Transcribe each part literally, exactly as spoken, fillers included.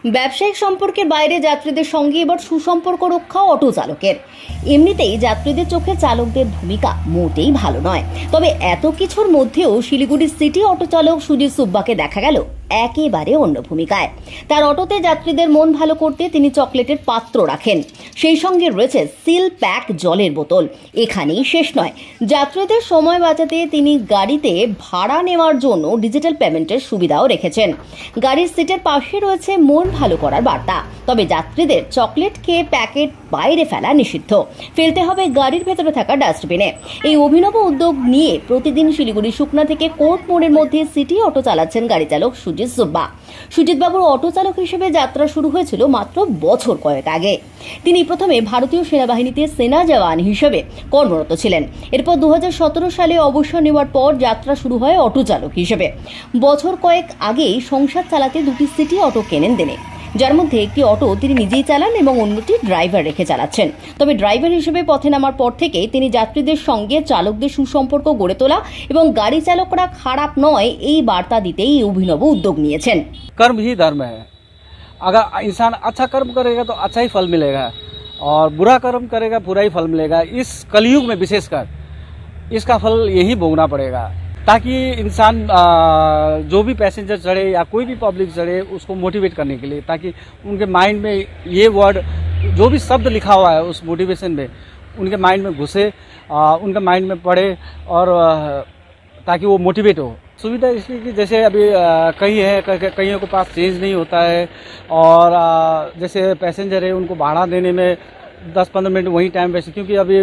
ব্যবসায়িক সম্পর্কের বাইরে যাত্রীদের সঙ্গে এবার সুসম্পর্ক রক্ষা অটো চালকের। এমনিতেই যাত্রীদের চোখে চালকদের ভূমিকা মোটেই ভালো নয়, তবে এত কিছুর মধ্যেও শিলিগুড়ির সিটি অটো চালক সুজিত সুব্বাকে দেখা গেল একেবারে অন্য ভূমিকায়। তার অটোতে যাত্রীদের মন ভালো করতে তিনি চকলেটের পাত্র রাখেন, সেই সঙ্গে রয়েছে সিল প্যাক জলের বোতল। এখানেই শেষ নয়, যাত্রীদের সময় বাঁচাতে তিনি গাড়িতে ভাড়া নেওয়ার জন্য ডিজিটাল পেমেন্টের সুবিধাও রেখেছেন। গাড়ির সিটের পাশে রয়েছে মন ভালো করার বার্তা, তবে যাত্রীদের চকলেট খেয়ে প্যাকেট বাইরে ফেলা নিষিদ্ধ, ফেলতে হবে গাড়ির ভেতরে থাকা ডাস্টবিনে। এই অভিনব উদ্যোগ নিয়ে প্রতিদিন শিলিগুড়ি শুকনা থেকে কোর্ট মোড়ের মধ্যে সিটি অটো চালাচ্ছেন গাড়ি চালক সুজিত সুব্বা। সুজিত বাবুর অটো চালক হিসেবে যাত্রা শুরু হয়েছিল মাত্র বছর কয়েক আগে। তিনি প্রথমে ভারতীয় সেনাবাহিনীতে সেনা জওয়ান হিসেবে কর্মরত ছিলেন। এরপর দু হাজার সতেরো সালে অবসর নেওয়ার পর যাত্রা শুরু হয় অটো চালক হিসেবে। বছর কয়েক আগেই সংসার চালাতে দুটি সিটি অটো কেনেন তিনি, যার মধ্যে একটি অটো তিনি নিজেই চালান এবং অন্যটি ড্রাইভার রেখে চালাচ্ছেন। তবে ড্রাইভার হিসেবে পথে নামার পর থেকে তিনি যাত্রীদের সঙ্গে চালকদের সুসম্পর্ক গড়ে তোলা এবং গাড়ি চালকরা খারাপ নয় এই বার্তা দিতেই অভিনব উদ্যোগ নিয়েছেন। कर्म ही धर्म है। अगर इंसान अच्छा कर्म करेगा तो अच्छा ही फल मिलेगा और बुरा कर्म करेगा बुरा ही फल मिलेगा। इस कलयुग में विशेषकर इसका फल यही भोगना पड़ेगा, ताकि इंसान जो भी पैसेंजर चढ़े या कोई भी पब्लिक चढ़े उसको मोटिवेट करने के लिए, ताकि उनके माइंड में ये वर्ड जो भी शब्द लिखा हुआ है उस मोटिवेशन में उनके माइंड में घुसे, उनके माइंड में पड़े और ताकि वो मोटिवेट हो। सुविधा इसलिए कि जैसे अभी कई है कईयों के पास चेंज नहीं होता है और जैसे पैसेंजर है उनको भाड़ा देने में दस पंद्रह मिनट वही टाइम वेस्ट, क्योंकि अभी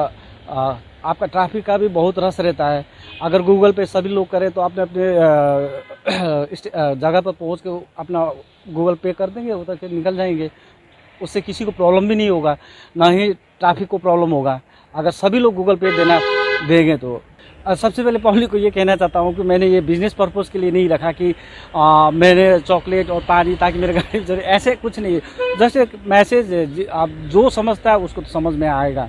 आपका ट्रैफिक का भी बहुत रश रहता है। अगर गूगल पे सभी लोग करें तो आपने अपने जगह पर पहुंच के अपना गूगल पे कर देंगे, उधर के निकल जाएंगे, उससे किसी को प्रॉब्लम भी नहीं होगा, ना ही ट्रैफिक को प्रॉब्लम होगा अगर सभी लोग गूगल पे देना देंगे तो। सबसे पहले पब्लिक को ये कहना चाहता हूँ कि मैंने ये बिजनेस पर्पस के लिए नहीं रखा कि आ, मैंने चॉकलेट और पानी ताकि मेरे गाड़ी में ऐसे कुछ नहीं है। जस्ट एक मैसेज है, आप जो समझता है उसको तो समझ में आएगा।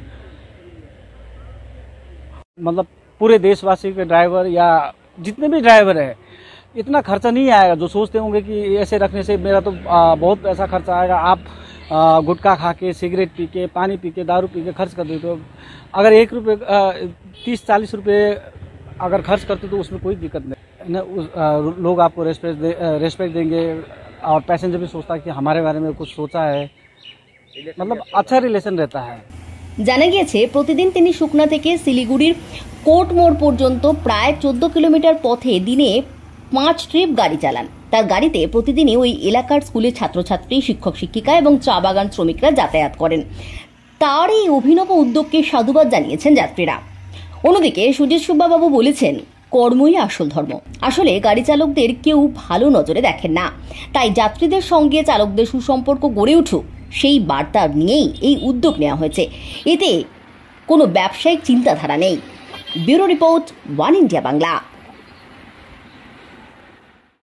मतलब पूरे देशवासी के ड्राइवर या जितने भी ड्राइवर है इतना खर्चा नहीं आएगा जो सोचते होंगे कि ऐसे रखने से मेरा तो आ, बहुत पैसा खर्चा आएगा। आप गुटखा खा के सिगरेट पी के पानी पी के दारू पी के खर्च कर देते हो, अगर एक रुपये तीस चालीस रुपये अगर खर्च करते तो उसमें कोई दिक्कत नहीं ना। लोग आपको रेस्पेक्ट दे, रेस्पेक्ट देंगे और पैसेंजर भी सोचता है कि हमारे बारे में कुछ सोचा है, मतलब अच्छा रिलेशन रहता है। জানা গিয়েছে প্রতিদিন তিনি শুকনা থেকে শিলিগুড়ির কোর্ট মোড় পর্যন্ত প্রায় চোদ্দ কিলোমিটার পথে দিনে পাঁচ ট্রিপ গাড়ি চালান। তার গাড়িতে প্রতিদিনই ওই এলাকার স্কুলের ছাত্রছাত্রী, শিক্ষক শিক্ষিকা এবং চা বাগান শ্রমিকরা যাতায়াত করেন। তার এই অভিনব উদ্যোগকে সাধুবাদ জানিয়েছেন যাত্রীরা। অন্যদিকে সুজিত সুব্বা বাবু বলেছেন, কর্মই আসল ধর্ম। আসলে গাড়ি চালকদের কেউ ভালো নজরে দেখেন না, তাই যাত্রীদের সঙ্গে চালকদের সুসম্পর্ক গড়ে উঠুক সেই বার্তা নিয়েই এই উদ্যোগ নেওয়া হয়েছে। এতে কোনো ব্যবসায়িক চিন্তাধারা নেই। Bureau report, one India Bangla.